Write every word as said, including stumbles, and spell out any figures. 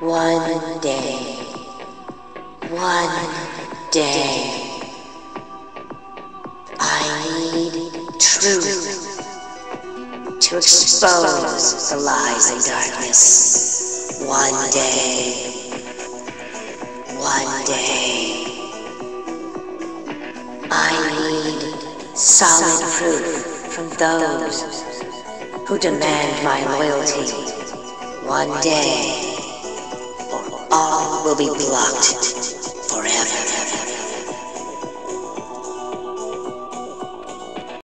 One day, one day, I need truth to expose the lies and darkness. One day, one day, I need solid proof from those who demand my loyalty. One day, or all will be blocked forever.